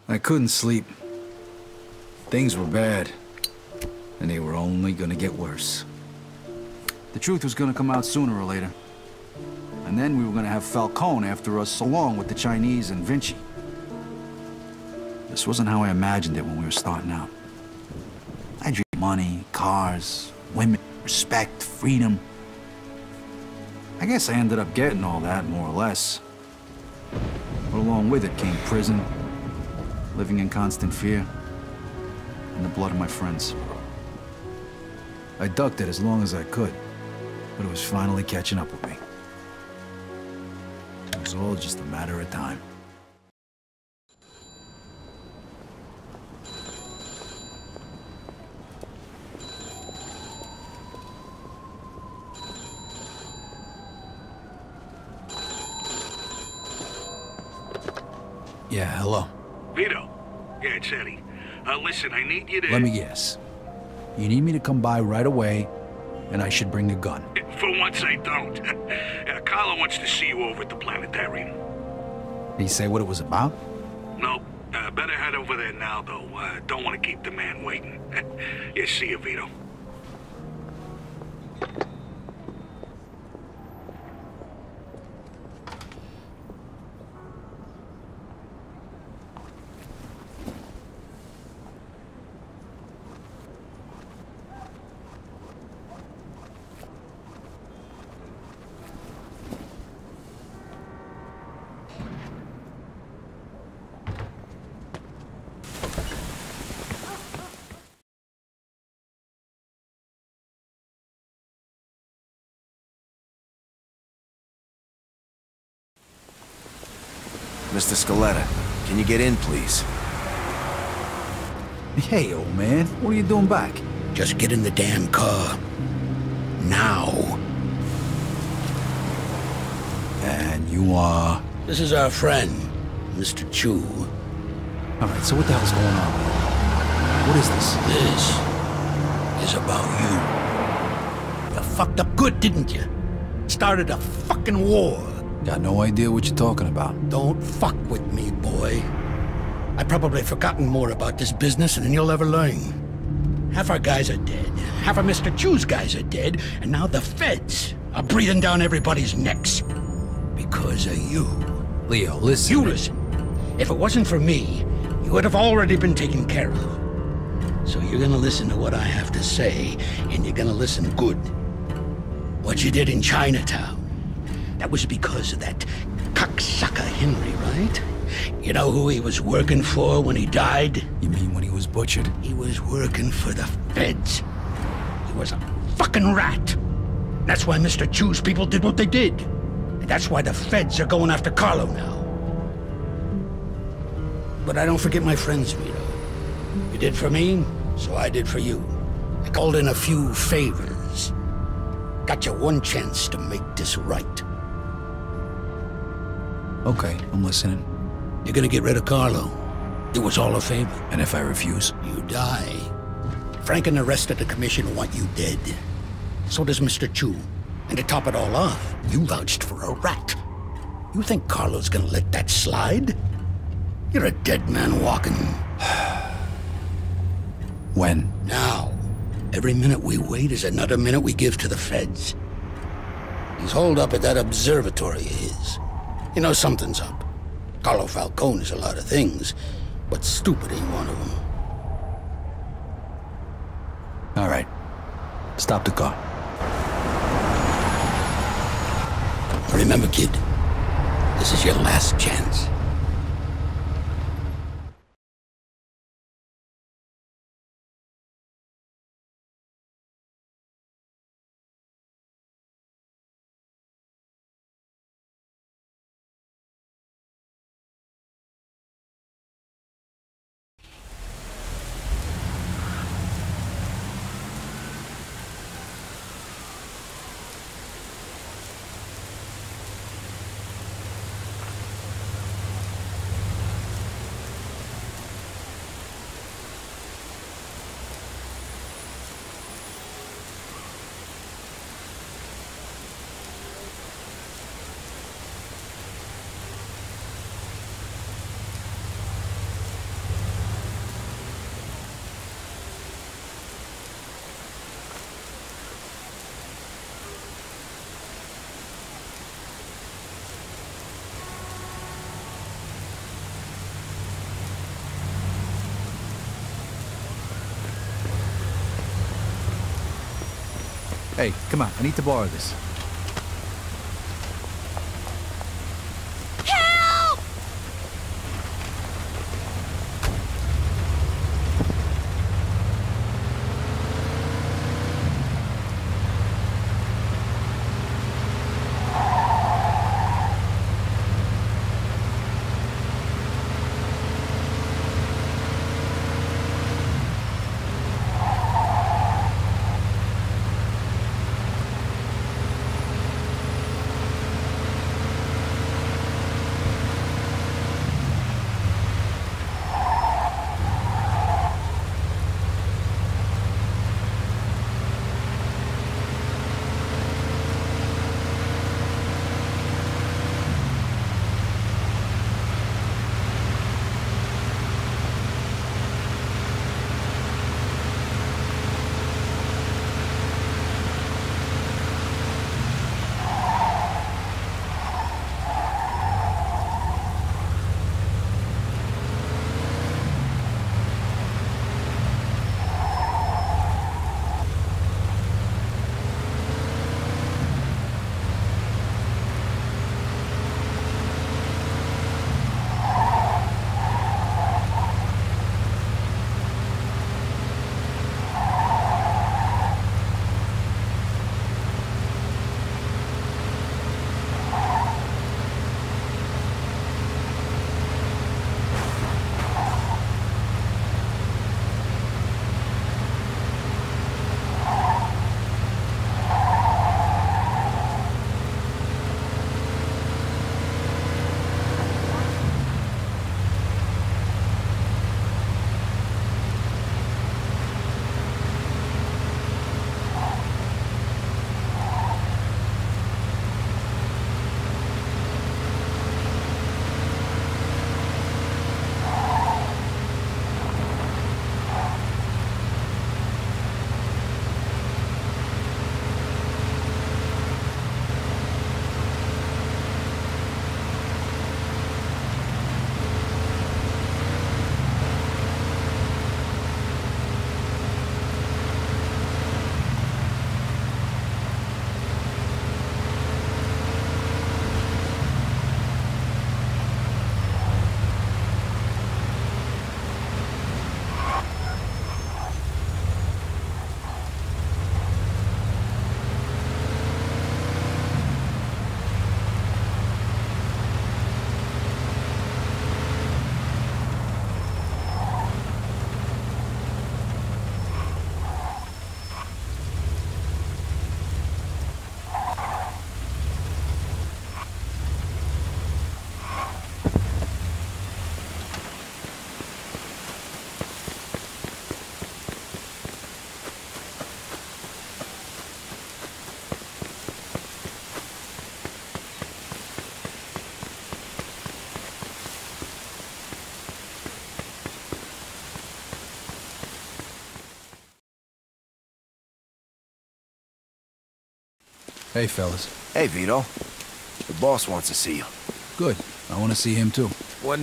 I couldn't sleep. Things were bad, and they were only gonna get worse. The truth was gonna come out sooner or later. And then we were gonna have Falcone after us, along with the Chinese and Vinci. This wasn't how I imagined it when we were starting out. I dreamed money, cars, women, respect, freedom. I guess I ended up getting all that, more or less. But along with it came prison, living in constant fear, and the blood of my friends. I ducked it as long as I could, but it was finally catching up with me. It was all just a matter of time. Yeah, hello. Vito. Yeah, it's Eddie. Listen, I need you to... Let me guess. You need me to come by right away, and I should bring a gun. For once, I don't. Carlo wants to see you over at the planetarium. Did he say what it was about? No. Better head over there now, though. Don't want to keep the man waiting. Yeah, see you, Vito. Mr. Scaletta, can you get in, please? Hey, old man. What are you doing back? Just get in the damn car. Now. And you are... This is our friend, Mr. Chu. Alright, so what the hell's going on? What is this? This is about you. You fucked up good, didn't you? Started a fucking war. Got no idea what you're talking about. Don't fuck with me, boy. I've probably forgotten more about this business than you'll ever learn. Half our guys are dead. Half of Mr. Chu's guys are dead. And now the feds are breathing down everybody's necks. Because of you. Leo, listen. You listen. If it wasn't for me, you would have already been taken care of. So you're gonna listen to what I have to say, and you're gonna listen good. What you did in Chinatown. That was because of that cocksucker Henry, right? You know who he was working for when he died? You mean when he was butchered? He was working for the feds. He was a fucking rat. That's why Mr. Chu's people did what they did. And that's why the feds are going after Carlo now. But I don't forget my friends, Vito. You did for me, so I did for you. I called in a few favors. Got you one chance to make this right. Okay, I'm listening. You're gonna get rid of Carlo. It was all a favor. And if I refuse? You die. Frank and the rest of the commission want you dead. So does Mr. Chu. And to top it all off, you vouched for a rat. You think Carlo's gonna let that slide? You're a dead man walking. When? Now. Every minute we wait is another minute we give to the feds. He's holed up at that observatory of his. You know something's up. Carlo Falcone is a lot of things, but stupid ain't one of them. All right. Stop the car. Remember, kid, this is your last chance. Hey, come on, I need to borrow this. Hey, fellas. Hey, Vito. The boss wants to see you. Good. I want to see him, too.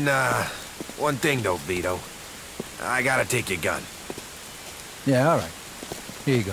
One thing, though, Vito. I gotta take your gun. Yeah, all right. Here you go.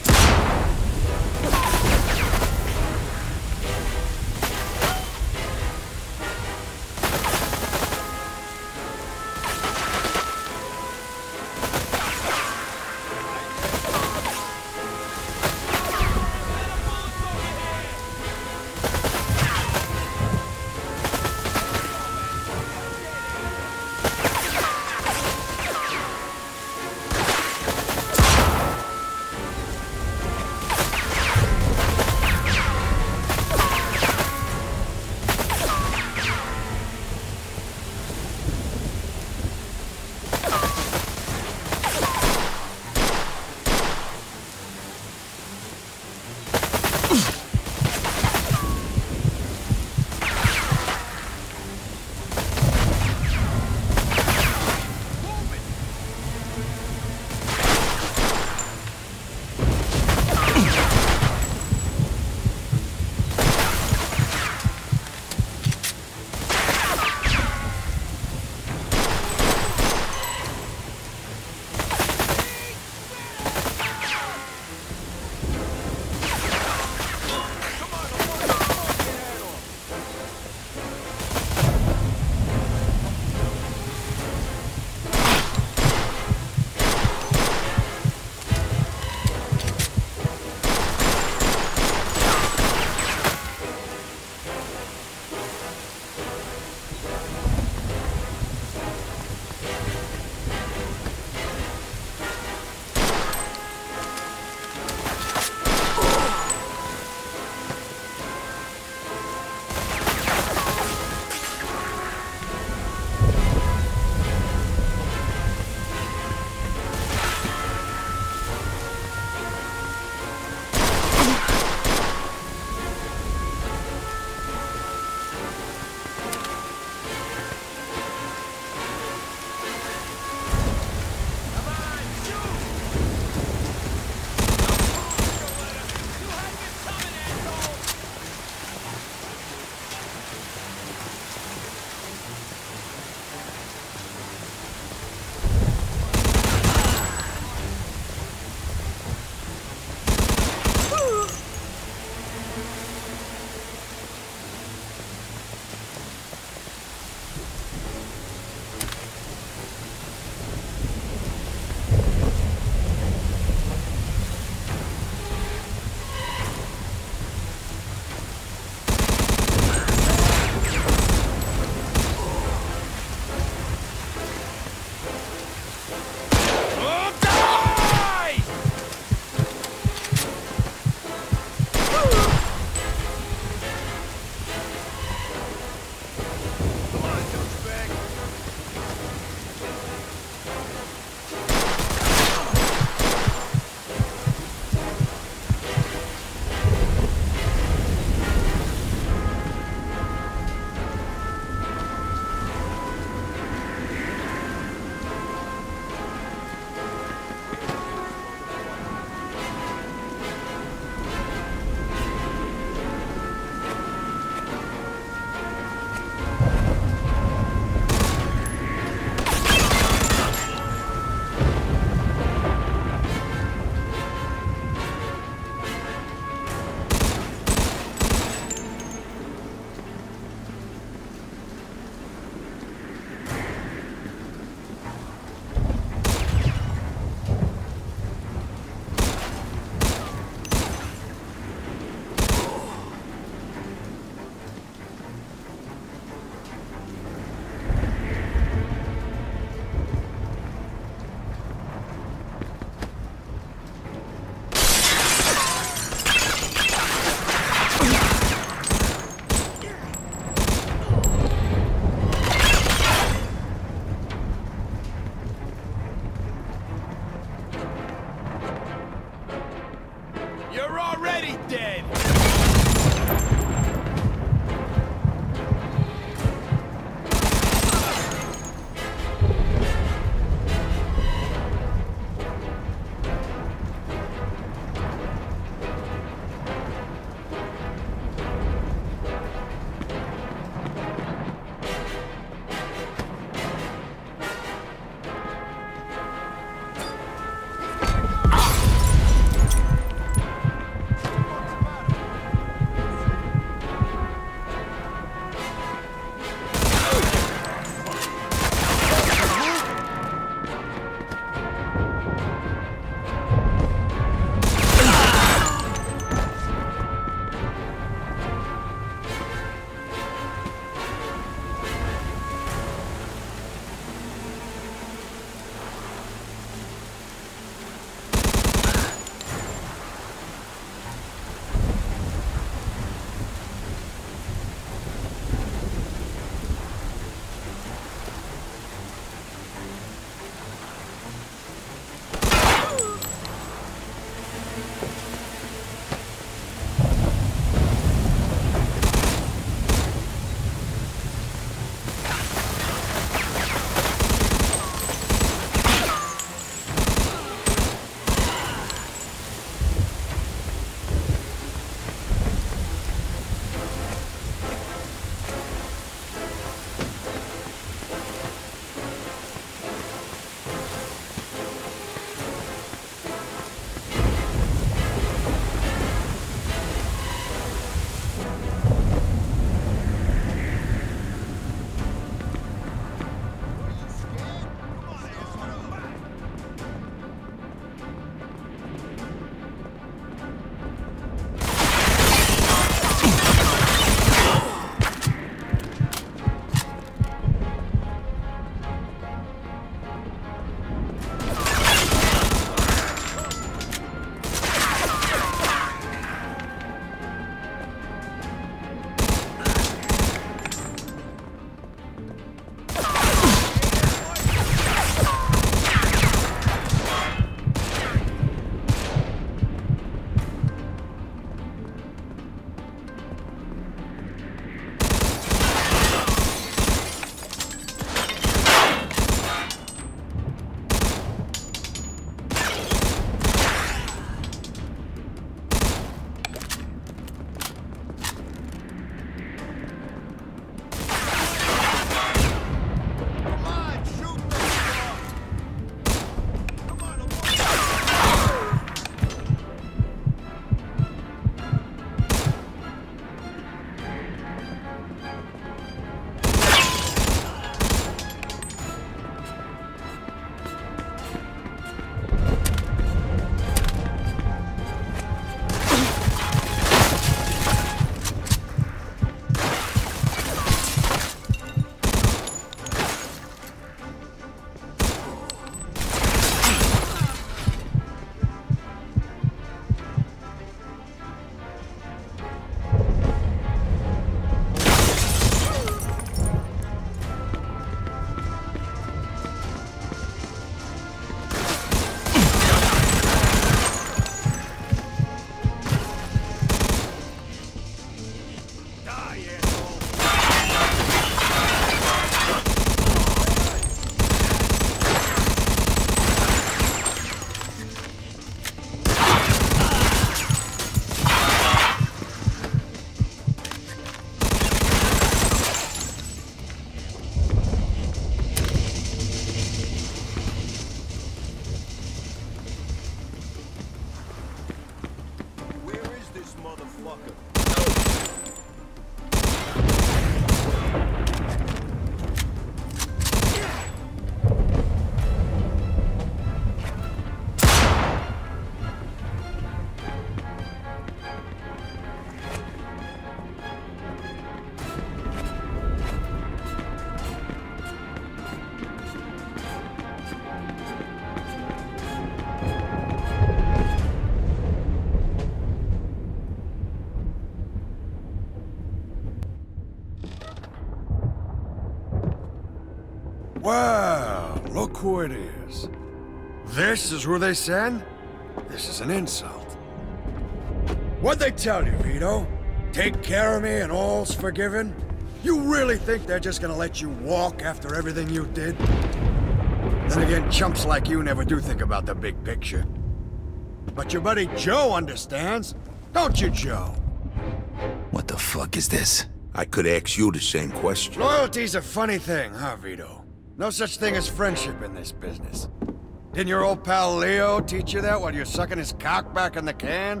Well, look who it is. This is who they send? This is an insult. What'd they tell you, Vito? Take care of me and all's forgiven? You really think they're just gonna let you walk after everything you did? Then again, chumps like you never do think about the big picture. But your buddy Joe understands, don't you, Joe? What the fuck is this? I could ask you the same question. Loyalty's a funny thing, huh, Vito? No such thing as friendship in this business. Didn't your old pal Leo teach you that while you're sucking his cock back in the can?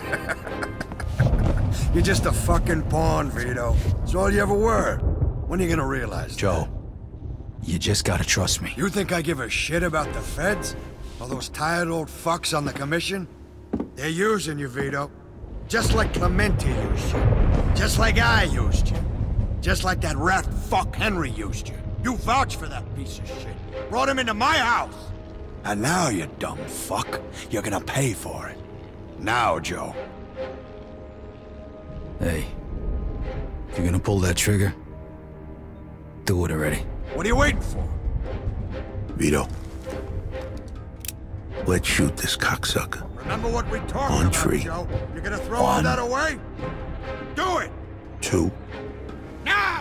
You're just a fucking pawn, Vito. That's all you ever were. When are you gonna realize that? Joe, you just gotta trust me. You think I give a shit about the feds? All those tired old fucks on the commission? They're using you, Vito. Just like Clemente used you. Just like I used you. Just like that rat fuck Henry used you. You vouched for that piece of shit. Brought him into my house. And now, you dumb fuck, you're gonna pay for it. Now, Joe. Hey, if you're gonna pull that trigger, do it already. What are you waiting for? Vito, let's shoot this cocksucker. Remember what we talked On about, tree. Joe? You're gonna throw all 1, that away? Do it! 2. Now!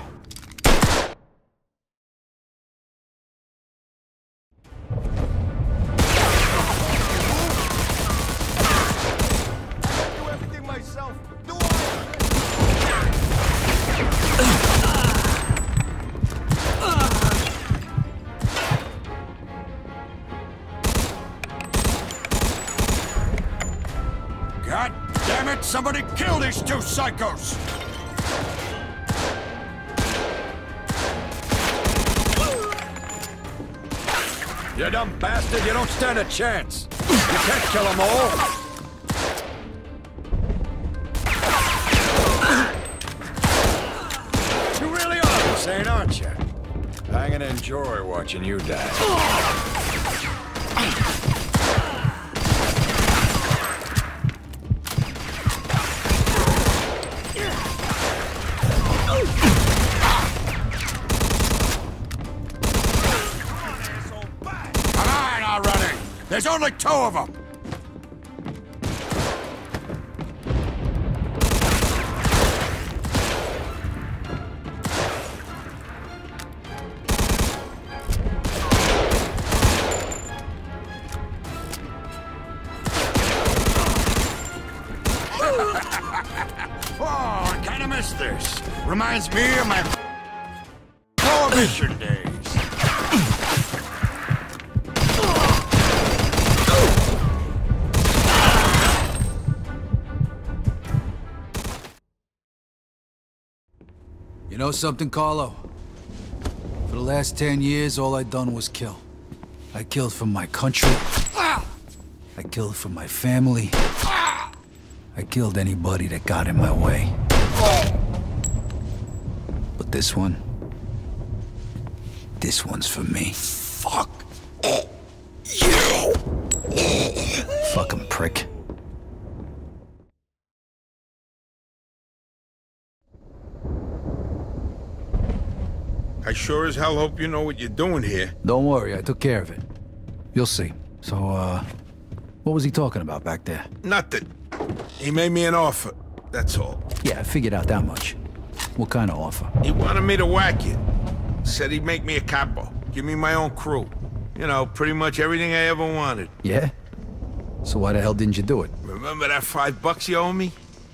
Do everything myself. Do all God damn it! Somebody kill these two psychos! You dumb bastard, you don't stand a chance! You can't kill them all! You really are insane, aren't you? I'm gonna enjoy watching you die. There's only 2 of them! Oh, I kinda miss this. Reminds me of my Prohibition days. You know something, Carlo? For the last 10 years, all I done was kill. I killed for my country. I killed for my family. I killed anybody that got in my way. But this one's for me. Fuck you! Fucking prick. I sure as hell hope you know what you're doing here. Don't worry, I took care of it. You'll see. So, what was he talking about back there? Nothing. He made me an offer, that's all. Yeah, I figured out that much. What kind of offer? He wanted me to whack it. Said he'd make me a capo, give me my own crew. You know, pretty much everything I ever wanted. Yeah? So why the hell didn't you do it? Remember that $5 you owe me?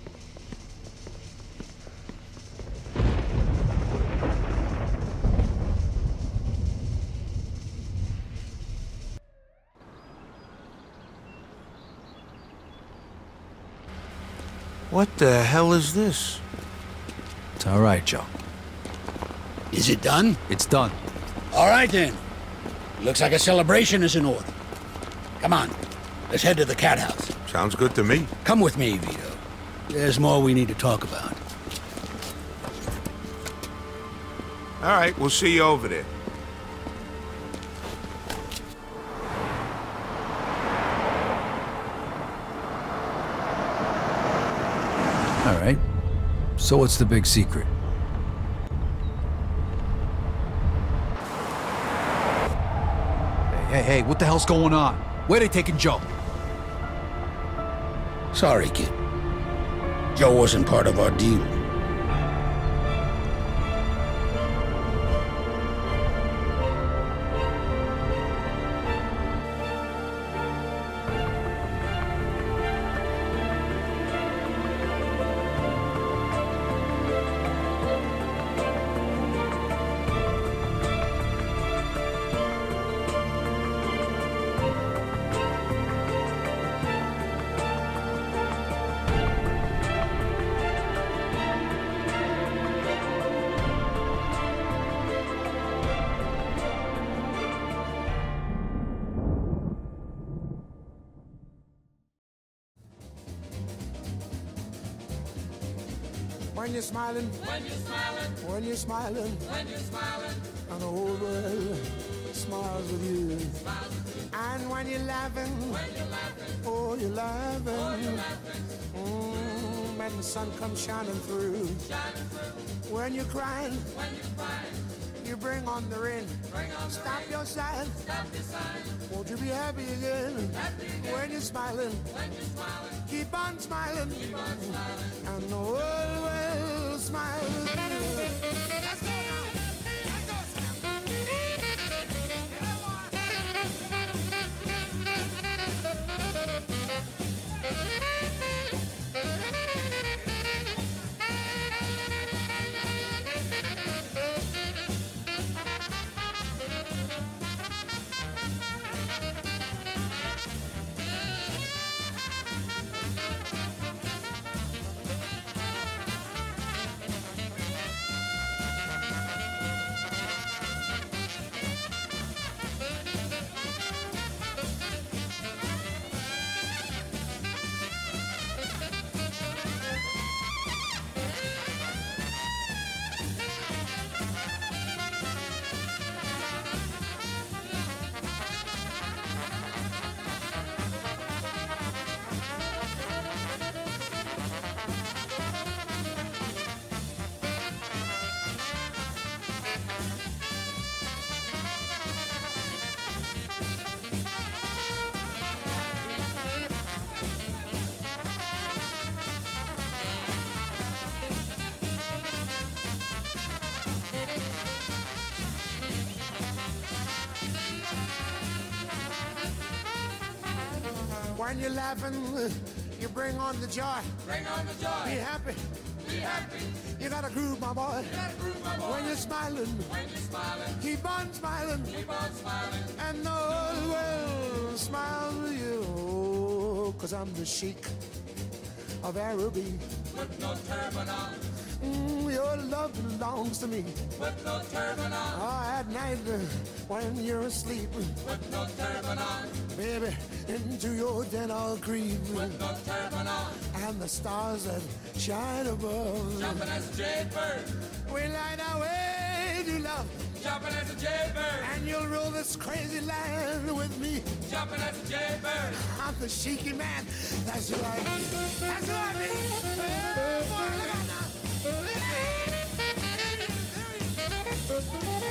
What the hell is this? It's all right, Joe. Is it done? It's done. All right, then. Looks like a celebration is in order. Come on. Let's head to the cat house. Sounds good to me. Come with me, Vito. There's more we need to talk about. All right, we'll see you over there. All right. So what's the big secret? Hey, what the hell's going on? Where they taking Joe? Sorry, kid. Joe wasn't part of our deal. When you're smiling, when you're smiling, when you're smiling, when you're smiling, and the whole world smiles with you. And when you're laughing, oh, you're laughing, when the sun comes shining through. When you're crying, you bring on the rain. Stop your sighing. Won't you be happy again? When you're smiling, keep on smiling, and the world will smile with you. Let's go now. Let's go, when you're laughing, you bring on the joy. Bring on the joy. Be happy. Be happy. You gotta groove, my boy. When you're smiling, keep on smiling. Keep on smiling. And the whole world smiles with you. 'Cause I'm the Sheik of Araby. Put no turban on. Your love belongs to me. Put no turban on. Oh, at night when you're asleep. Put no turban on. Baby, into your den I'll creep. Put no turban on. And the stars that shine above. Jumping as a jaybird. We light our way to love. Jumping as a jaybird. And you'll rule this crazy land with me. Jumping as a jaybird. I'm the Sheiky man. That's who I be. That's who I be. Oh, boy, look out now.